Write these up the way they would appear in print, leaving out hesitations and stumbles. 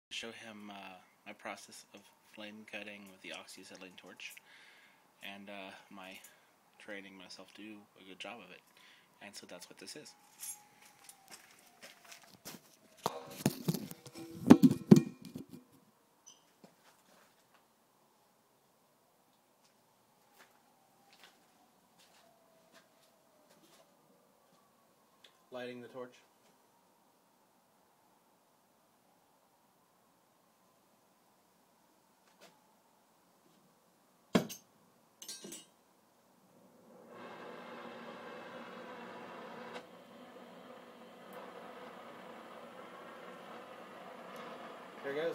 Show him my process of flame cutting with the acetylene torch, and my training myself to do a good job of it. And so that's what this is. Lighting the torch. Here goes.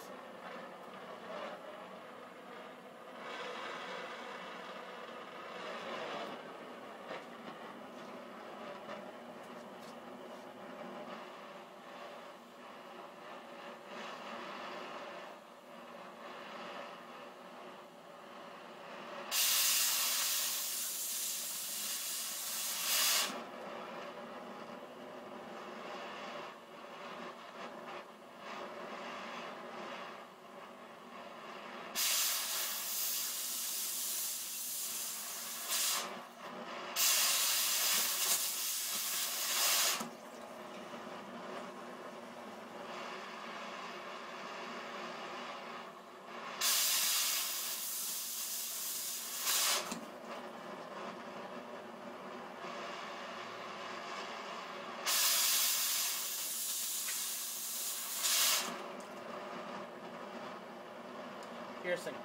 Piercing.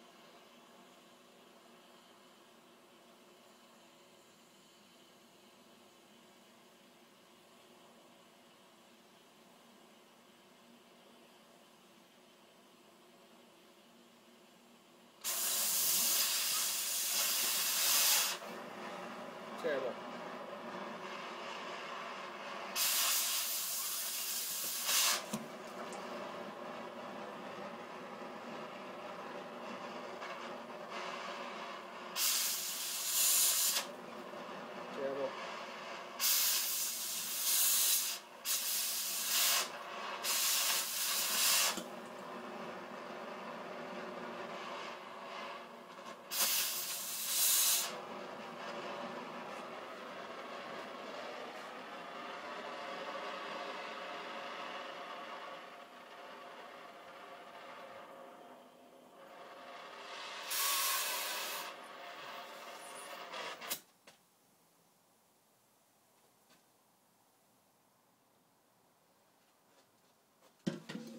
Terrible. Terrible.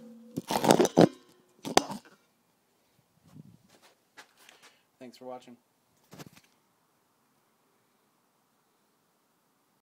Thanks for watching.